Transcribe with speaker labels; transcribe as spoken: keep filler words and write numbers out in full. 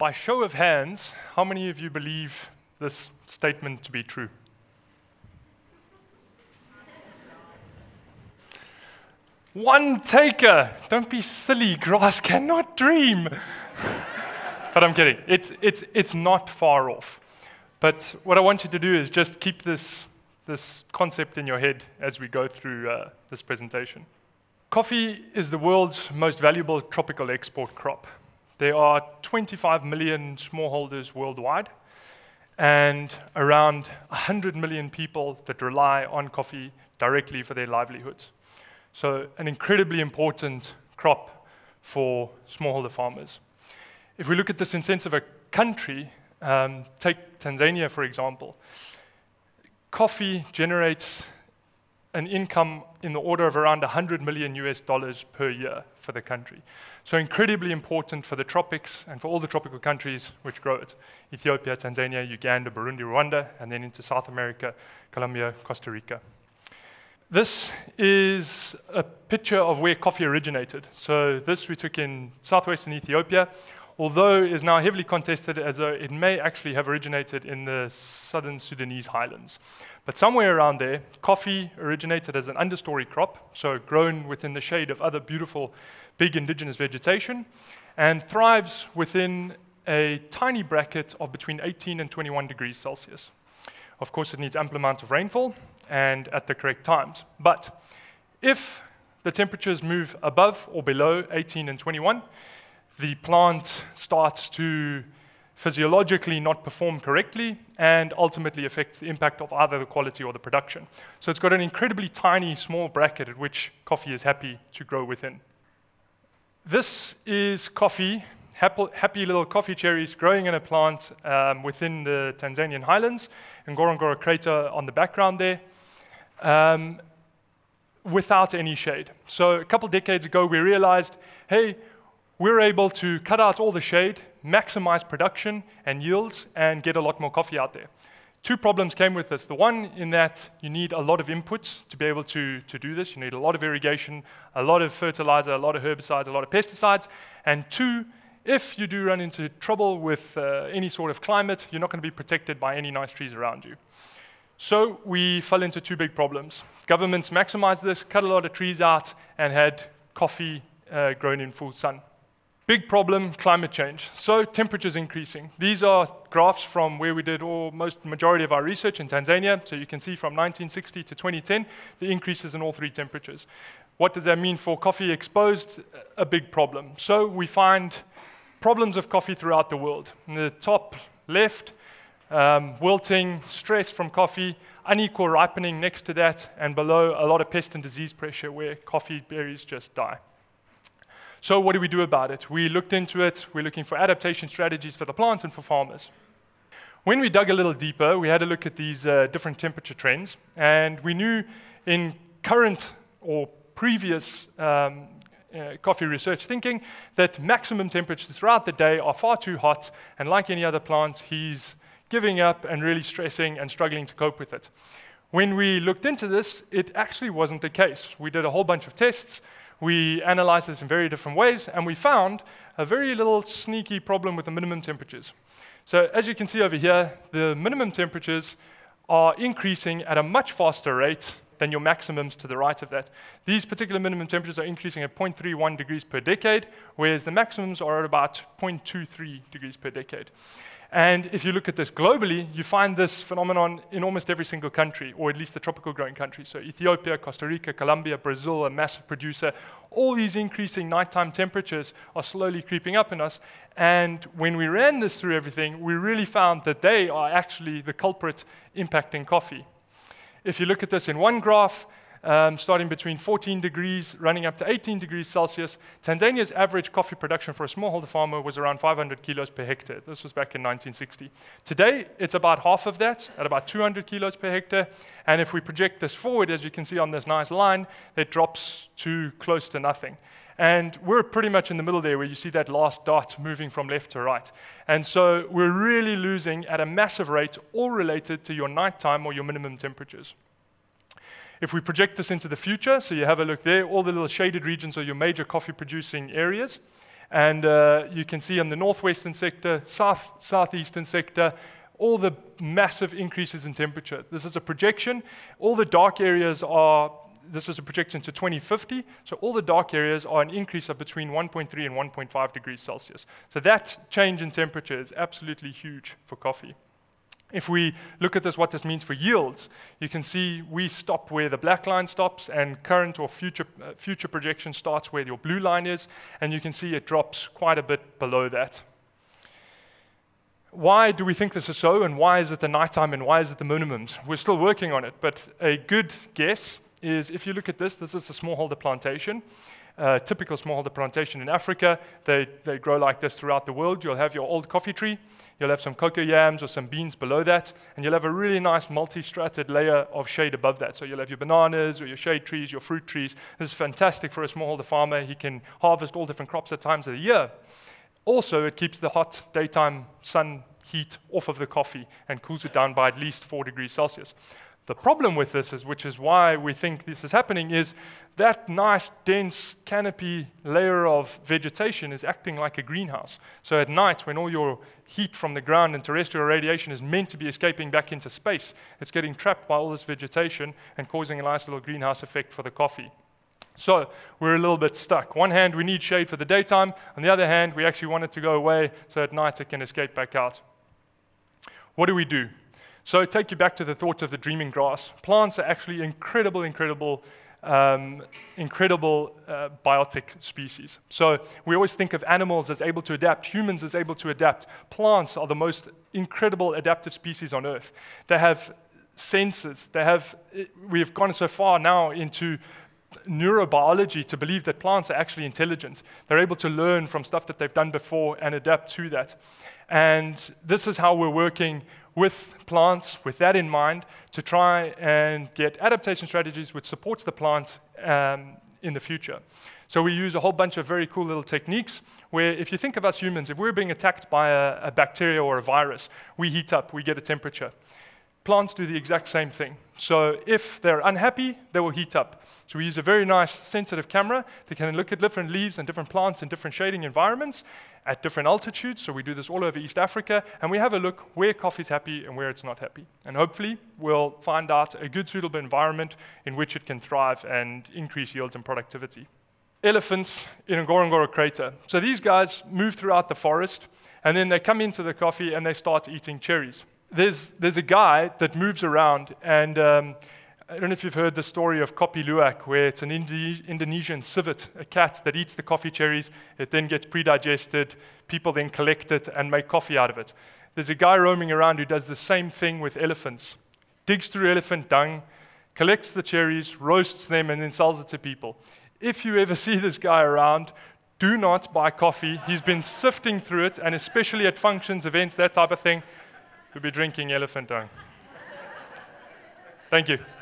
Speaker 1: By show of hands, how many of you believe this statement to be true? One taker. Don't be silly. Grass cannot dream. But I'm kidding. It's, it's, it's not far off. But what I want you to do is just keep this, this concept in your head as we go through uh, this presentation. Coffee is the world's most valuable tropical export crop. There are twenty-five million smallholders worldwide, and around one hundred million people that rely on coffee directly for their livelihoods. So an incredibly important crop for smallholder farmers. If we look at this in sense of a country, um, take Tanzania, for example. Coffee generates an income in the order of around one hundred million U S dollars per year for the country. So incredibly important for the tropics and for all the tropical countries which grow it. Ethiopia, Tanzania, Uganda, Burundi, Rwanda, and then into South America, Colombia, Costa Rica. This is a picture of where coffee originated. So this we took in southwestern Ethiopia, although it is now heavily contested as though it may actually have originated in the southern Sudanese highlands. But somewhere around there, coffee originated as an understory crop, so grown within the shade of other beautiful big indigenous vegetation, and thrives within a tiny bracket of between eighteen and twenty-one degrees Celsius. Of course, it needs ample amount of rainfall and at the correct times. But if the temperatures move above or below eighteen and twenty-one, the plant starts to physiologically not perform correctly and ultimately affects the impact of either the quality or the production. So it's got an incredibly tiny, small bracket at which coffee is happy to grow within. This is coffee, happy, happy little coffee cherries growing in a plant um, within the Tanzanian highlands, and Ngorongoro crater on the background there, um, without any shade. So a couple decades ago, we realized, hey, we're able to cut out all the shade, maximize production and yields, and get a lot more coffee out there. Two problems came with this. The one in that you need a lot of inputs to be able to, to do this. You need a lot of irrigation, a lot of fertilizer, a lot of herbicides, a lot of pesticides. And two, if you do run into trouble with uh, any sort of climate, you're not going to be protected by any nice trees around you. So we fell into two big problems. Governments maximized this, cut a lot of trees out, and had coffee uh, grown in full sun. Big problem, climate change. So temperatures increasing. These are graphs from where we did almost majority of our research in Tanzania. So you can see from nineteen sixty to twenty ten, the increases in all three temperatures. What does that mean for coffee exposed? A big problem. So we find problems of coffee throughout the world. In the top left, um, wilting, stress from coffee, unequal ripening next to that, and below a lot of pest and disease pressure where coffee berries just die. So what do we do about it? We looked into it. We're looking for adaptation strategies for the plants and for farmers. When we dug a little deeper, we had a look at these uh, different temperature trends, and we knew in current or previous um, uh, coffee research thinking that maximum temperatures throughout the day are far too hot, and like any other plant, he's giving up and really stressing and struggling to cope with it. When we looked into this, it actually wasn't the case. We did a whole bunch of tests. We analyzed this in very different ways, and we found a very little sneaky problem with the minimum temperatures. So as you can see over here, the minimum temperatures are increasing at a much faster rate than your maximums to the right of that. These particular minimum temperatures are increasing at zero point three one degrees per decade, whereas the maximums are at about zero point two three degrees per decade. And if you look at this globally, you find this phenomenon in almost every single country, or at least the tropical growing countries. So Ethiopia, Costa Rica, Colombia, Brazil, a massive producer. All these increasing nighttime temperatures are slowly creeping up in us. And when we ran this through everything, we really found that they are actually the culprit impacting coffee. If you look at this in one graph, Um, starting between fourteen degrees, running up to eighteen degrees Celsius, Tanzania's average coffee production for a smallholder farmer was around five hundred kilos per hectare. This was back in nineteen sixty. Today, it's about half of that, at about two hundred kilos per hectare. And if we project this forward, as you can see on this nice line, it drops to close to nothing. And we're pretty much in the middle there where you see that last dot moving from left to right. And so we're really losing at a massive rate, all related to your nighttime or your minimum temperatures. If we project this into the future, so you have a look there, all the little shaded regions are your major coffee producing areas. And uh, you can see on the northwestern sector, south, southeastern sector, all the massive increases in temperature. This is a projection. All the dark areas are, this is a projection to twenty fifty, so all the dark areas are an increase of between one point three and one point five degrees Celsius. So that change in temperature is absolutely huge for coffee. If we look at this, what this means for yields, you can see we stop where the black line stops, and current or future, uh, future projection starts where your blue line is, and you can see it drops quite a bit below that. Why do we think this is so, and why is it the nighttime, and why is it the minimums? We're still working on it, but a good guess is if you look at this, this is a smallholder plantation. Uh, typical smallholder plantation in Africa. They, they grow like this throughout the world. You'll have your old coffee tree, you'll have some cocoa yams or some beans below that, and you'll have a really nice multi-strated layer of shade above that. So you'll have your bananas or your shade trees, your fruit trees. This is fantastic for a smallholder farmer. He can harvest all different crops at times of the year. Also, it keeps the hot daytime sun heat off of the coffee and cools it down by at least four degrees Celsius. The problem with this, is, which is why we think this is happening, is that nice, dense canopy layer of vegetation is acting like a greenhouse. So at night, when all your heat from the ground and terrestrial radiation is meant to be escaping back into space, it's getting trapped by all this vegetation and causing a nice little greenhouse effect for the coffee. So we're a little bit stuck. One hand, we need shade for the daytime. On the other hand, we actually want it to go away so at night it can escape back out. What do we do? So take you back to the thought of the dreaming grass. Plants are actually incredible, incredible, um, incredible uh, biotic species. So we always think of animals as able to adapt, humans as able to adapt. Plants are the most incredible adaptive species on Earth. They have senses. They have, we have gone so far now into neurobiology to believe that plants are actually intelligent. They're able to learn from stuff that they've done before and adapt to that. And this is how we're working with plants, with that in mind, to try and get adaptation strategies which supports the plant um, in the future. So we use a whole bunch of very cool little techniques where if you think of us humans, if we're being attacked by a, a bacteria or a virus, we heat up, we get a temperature. Plants do the exact same thing. So if they're unhappy, they will heat up. So we use a very nice sensitive camera that can look at different leaves and different plants in different shading environments at different altitudes. So we do this all over East Africa, and we have a look where coffee's happy and where it's not happy. And hopefully we'll find out a good suitable environment in which it can thrive and increase yields and productivity. Elephants in Ngorongoro crater. So these guys move throughout the forest, and then they come into the coffee and they start eating cherries. There's, there's a guy that moves around, and um, I don't know if you've heard the story of Kopi Luwak, where it's an Indi Indonesian civet, a cat that eats the coffee cherries. It then gets pre-digested. People then collect it and make coffee out of it. There's a guy roaming around who does the same thing with elephants. Digs through elephant dung, collects the cherries, roasts them, and then sells it to people. If you ever see this guy around, do not buy coffee. He's been sifting through it, and especially at functions, events, that type of thing, you'll be drinking elephant dung. Thank you.